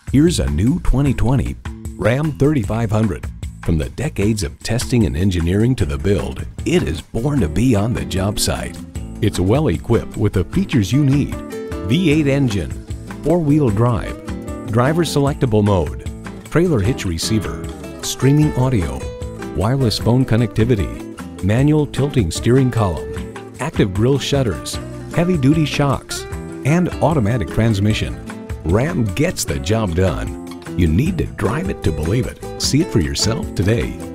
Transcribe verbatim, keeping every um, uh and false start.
Here's a new twenty twenty Ram thirty-five hundred. From the decades of testing and engineering to the build, it is born to be on the job site. It's well equipped with the features you need: V eight engine, four-wheel drive, driver selectable mode, trailer hitch receiver, streaming audio, wireless phone connectivity, manual tilting steering column, active grille shutters, heavy-duty shocks, and automatic transmission. Ram gets the job done. You need to drive it to believe it. See it for yourself today.